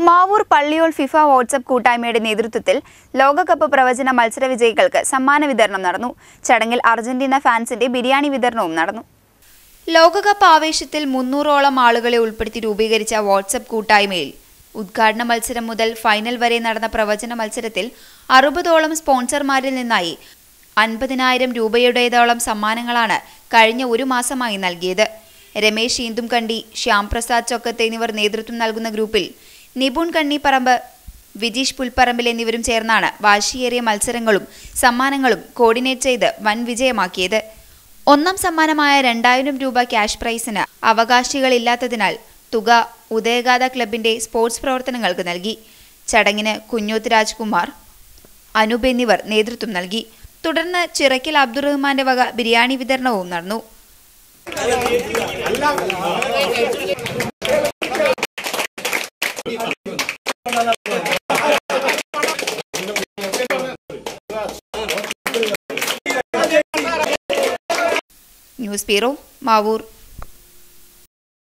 Mavoor Palliyol FIFA WhatsApp കൂട്ടായ്മയുടെ നേതൃത്വത്തിൽ ലോകകപ്പ് പ്രവചന മത്സര വിജയികൾക്ക് സമ്മാന വിതരണം നടന്നു. ചടങ്ങിൽ അർജന്റീന ഫാൻസിന്റെ ബിരിയാണി വിതരണവും നടന്നു. ലോകകപ്പ് ആവേശത്തിൽ 300ഓളം ആളുകളെ ഉൾപ്പെടുത്തി രൂപീകരിച്ച വാട്സ്ആപ്പ് കൂട്ടായ്മയിൽ ഉദ്ഘാടന മത്സരം മുതൽ ഫൈനൽ വരെ നടന്ന പ്രവചന മത്സരത്തിൽ 60ഓളം സ്പോൺസർമാരിൽ നിന്നായി 50,000 രൂപയുടേതോളം സമ്മാനങ്ങളാണ് കഴിഞ്ഞ ഒരു മാസമായി നൽകിയത്. രമേശ് ഈന്തുംകണ്ടി, ശ്യാം പ്രസാദ് ചൊക്കത്ത് എന്നിവർ നേതൃത്വം നൽകുന്ന ഗ്രൂപ്പിൽ നിപുൺ കണ്ണിപ്പറമ്പ്, വിജീഷ് പുൽപ്പറമ്പിൽ എന്നിവരും ചേർന്നാണ് വാശിയേറിയ മത്സരങ്ങളും സമ്മാനങ്ങളും കോർഡിനേറ്റ് ചെയ്ത് വൻ വിജയമാക്കിയത്. ഒന്നാം സമ്മാനമായ 2000 രൂപ ക്യാഷ് പ്രൈസിന് അവകാശികളില്ലാത്തതിനാൽ തുക ഉദയഗാഥ ക്ലബിന്റെ സ്പോർട്സ് പ്രവർത്തനങ്ങൾക്ക് നൽകി. ചടങ്ങിന് കുഞ്ഞോത്ത് രാജ്കുമാർ, അനൂപ് എന്നിവർ നേതൃത്വം നൽകി. തുടർന്ന് ചിറക്കൽ അബ്ദുറഹ്മാന്റെ വക ബിരിയാണി വിതരണവും നടന്നു. News bureau, Mavoor.